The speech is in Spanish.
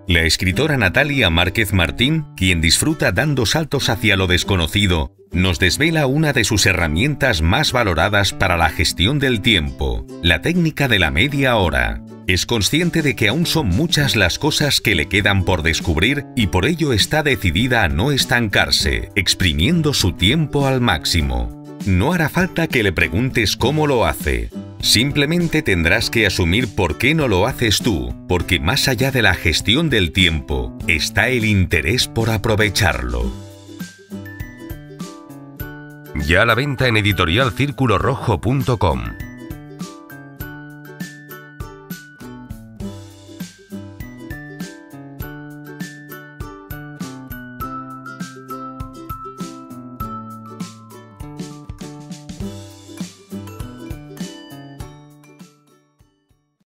La escritora Natalia Márquez Martín, quien disfruta dando saltos hacia lo desconocido, nos desvela una de sus herramientas más valoradas para la gestión del tiempo, la técnica de la media hora. Es consciente de que aún son muchas las cosas que le quedan por descubrir y por ello está decidida a no estancarse, exprimiendo su tiempo al máximo. No hará falta que le preguntes cómo lo hace. Simplemente tendrás que asumir por qué no lo haces tú, porque más allá de la gestión del tiempo, está el interés por aprovecharlo. Ya a la venta en editorialcirculorrojo.com.